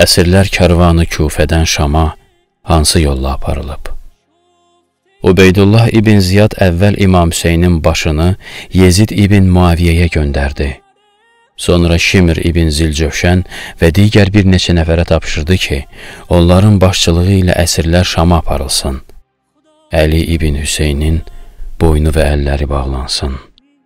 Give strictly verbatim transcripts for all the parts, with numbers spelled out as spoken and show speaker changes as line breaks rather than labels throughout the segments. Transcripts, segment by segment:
Əsirlər kərvanı Küfədən Şama hansı yolla aparılıb? Ubeydullah ibn Ziyad əvvəl İmam Hüseynin başını Yezid ibn Muaviyyəyə göndərdi. Sonra Şimr ibn Zilcövşən və digər bir neçə nəfərə tapşırdı ki, onların başçılığı ilə əsirlər Şama aparılsın. Əli ibn Hüseynin boynu və əlləri bağlansın.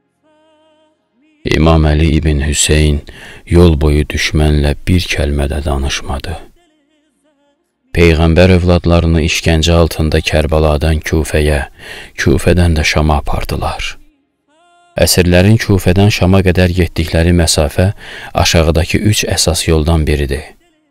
İmam Əli ibn Hüseyn yol boyu düşmənlə bir kəlmə də danışmadı. Peyğəmbər övladlarını işgəncə altında Kərbaladan Küfəyə, Küfədən də Şama apardılar. Əsirlərin Küfədən Şama qədər getdikləri məsafə aşağıdakı üç əsas yoldan biridir.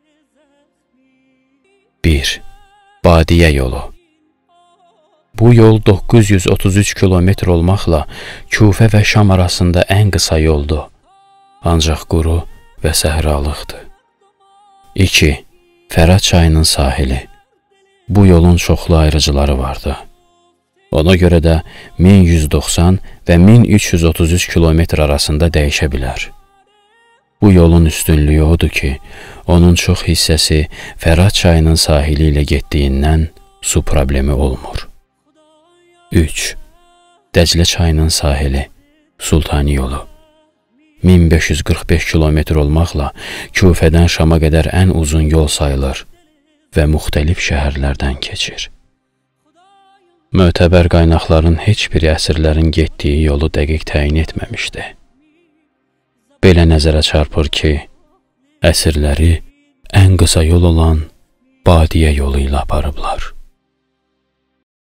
bir. Badiyə yolu. Bu yol doqquz yüz otuz üç kilometr olmaqla Küfə və Şam arasında ən qısa yoldur, ancaq quru və səhralıqdır. iki. Fərat çayının sahili. Bu yolun çoxlu ayrıcıları vardı. Ona görə də min yüz doxsan və min üç yüz otuz üç kilometr arasında dəyişə bilər. Bu yolun üstünlüyü odur ki, onun çox hissəsi Fərat çayının sahili ilə getdiyindən su problemi olmur. üç. Dəclə çayının sahili, Sultani yolu. min beş yüz qırx beş kilometr olmaqla Küfədən Şama qədər ən uzun yol sayılır və müxtəlif şəhərlərdən keçir. Mötəbər qaynaqların heç biri əsirlərin getdiyi yolu dəqiq təyin etməmişdi. Belə nəzərə çarpır ki, əsirləri ən qısa yol olan Badiyə yolu ilə aparıblar.